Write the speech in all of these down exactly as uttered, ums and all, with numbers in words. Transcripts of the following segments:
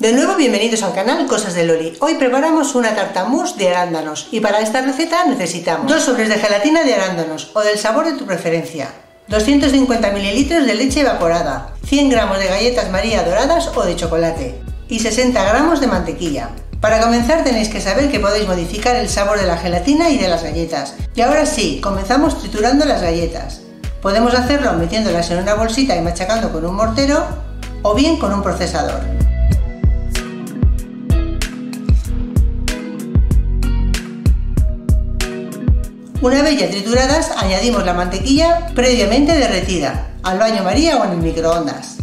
De nuevo, bienvenidos al canal Cosas de Loli. Hoy preparamos una tarta mousse de arándanos y para esta receta necesitamos dos sobres de gelatina de arándanos o del sabor de tu preferencia, doscientos cincuenta mililitros de leche evaporada, cien gramos de galletas María doradas o de chocolate y sesenta gramos de mantequilla. Para comenzar tenéis que saber que podéis modificar el sabor de la gelatina y de las galletas. Y ahora sí, comenzamos triturando las galletas. Podemos hacerlo metiéndolas en una bolsita y machacando con un mortero o bien con un procesador. Una vez ya trituradas, añadimos la mantequilla previamente derretida, al baño María o en el microondas.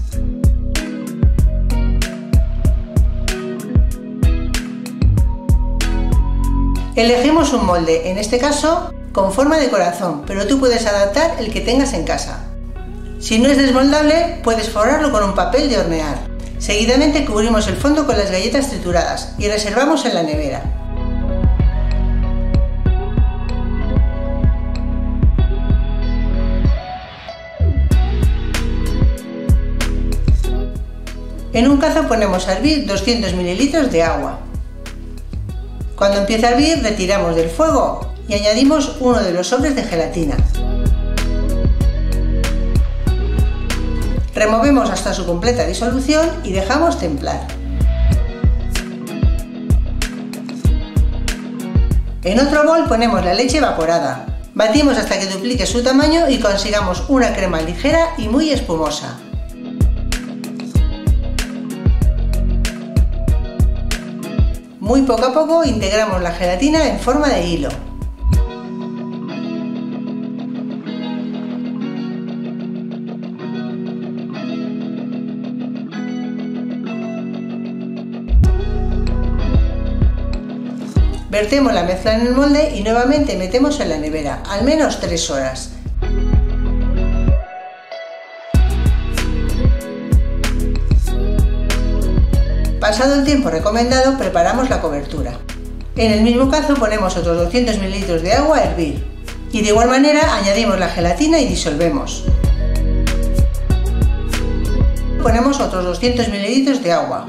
Elegimos un molde, en este caso con forma de corazón, pero tú puedes adaptar el que tengas en casa. Si no es desmoldable, puedes forrarlo con un papel de hornear. Seguidamente cubrimos el fondo con las galletas trituradas y reservamos en la nevera. En un cazo ponemos a hervir doscientos mililitros de agua. Cuando empiece a hervir, retiramos del fuego y añadimos uno de los sobres de gelatina. Removemos hasta su completa disolución y dejamos templar. En otro bol ponemos la leche evaporada. Batimos hasta que duplique su tamaño y consigamos una crema ligera y muy espumosa. Muy poco a poco integramos la gelatina en forma de hilo. Vertemos la mezcla en el molde y nuevamente metemos en la nevera, al menos tres horas. Pasado el tiempo recomendado, preparamos la cobertura. En el mismo cazo ponemos otros doscientos mililitros de agua a hervir y de igual manera añadimos la gelatina y disolvemos. Ponemos otros doscientos mililitros de agua.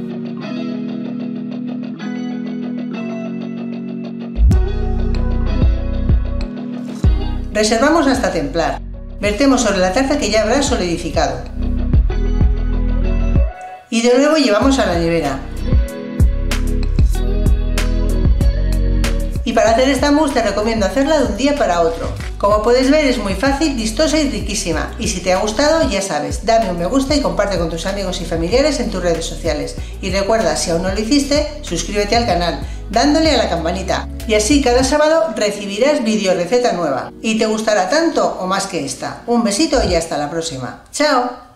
Reservamos hasta templar. Vertemos sobre la taza que ya habrá solidificado. Y de nuevo llevamos a la nevera. Y para hacer esta mousse te recomiendo hacerla de un día para otro. Como puedes ver, es muy fácil, vistosa y riquísima. Y si te ha gustado, ya sabes, dame un me gusta y comparte con tus amigos y familiares en tus redes sociales. Y recuerda, si aún no lo hiciste, suscríbete al canal, dándole a la campanita. Y así cada sábado recibirás vídeo receta nueva. Y te gustará tanto o más que esta. Un besito y hasta la próxima. ¡Chao!